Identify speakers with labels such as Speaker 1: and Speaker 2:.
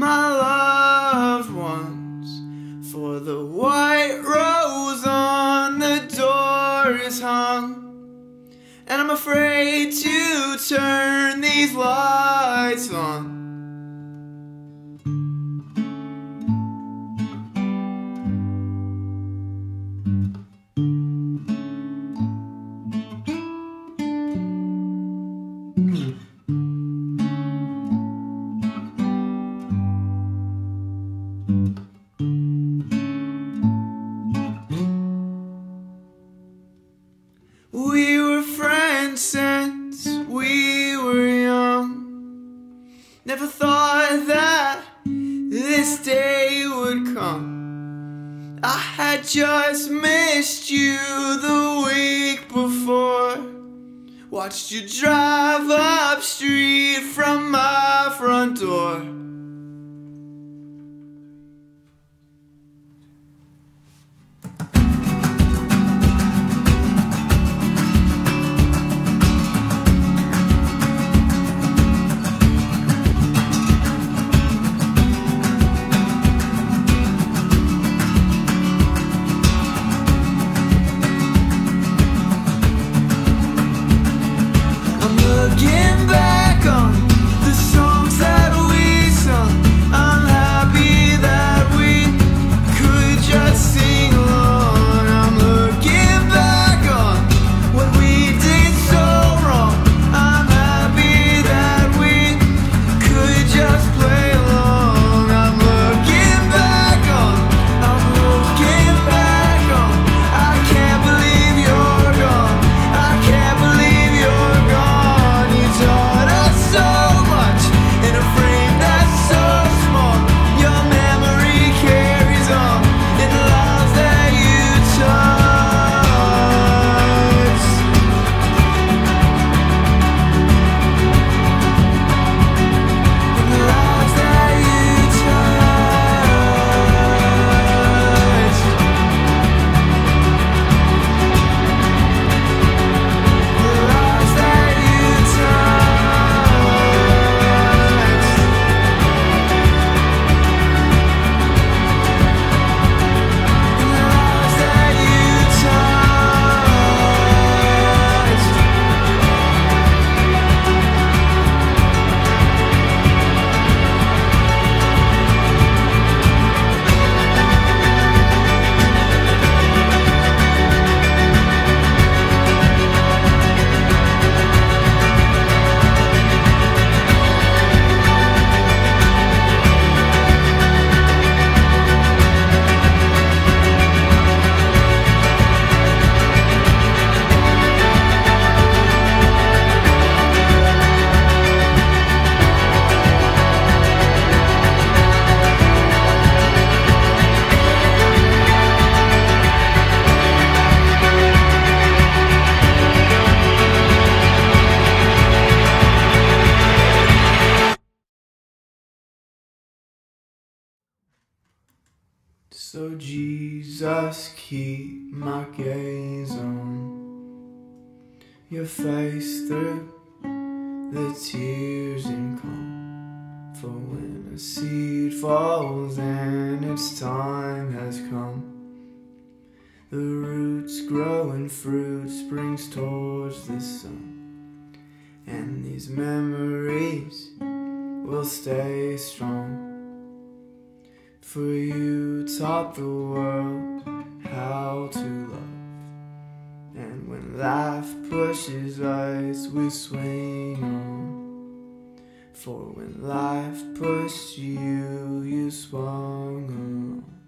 Speaker 1: my loved ones, for the white rose on the door is hung, and I'm afraid to turn these lights on. We were friends since we were young. Never thought that this day would come. I had just missed you the week before. Watched you drive up street from my front door. Looking back on the songs that we sung, I'm happy that we could just sing along. I'm looking back on what we did so wrong. I'm happy that we could just play along. I'm looking back on, I can't believe you're gone. I can't believe you're gone. Taught us so much in a frame that's so small. Your memory carries on in the lives that you touch. In the lives that you touch. The lives that you touch. So Jesus, keep my gaze on your face through the tears and calm. For when a seed falls and its time has come, the roots grow and fruit springs towards the sun, and these memories will stay strong. For you taught the world how to love, and when life pushes us, we swing on. For when life pushed you, you swung on.